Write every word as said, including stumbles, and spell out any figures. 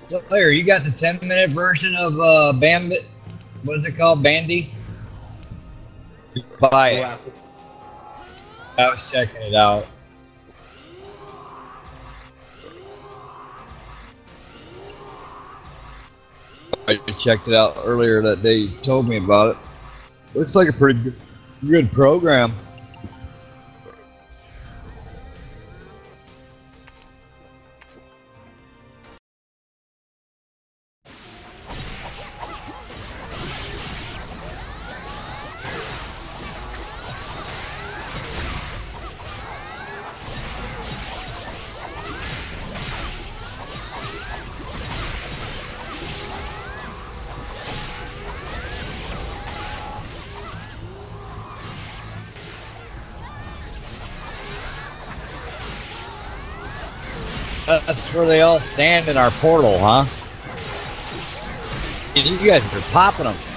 Slayer, you got the ten minute version of uh, Bambit? What is it called? Bandy? Buy it. I was checking it out. I checked it out earlier that day. You told me about it. Looks like a pretty good, good program. That's where they all stand in our portal, huh? And you guys are popping them.